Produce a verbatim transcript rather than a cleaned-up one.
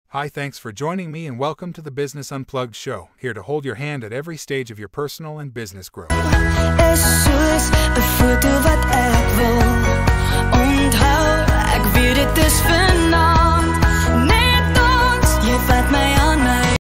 Hi, thanks for joining me and welcome to the Business Unplugged show, here to hold your hand at every stage of your personal and business growth.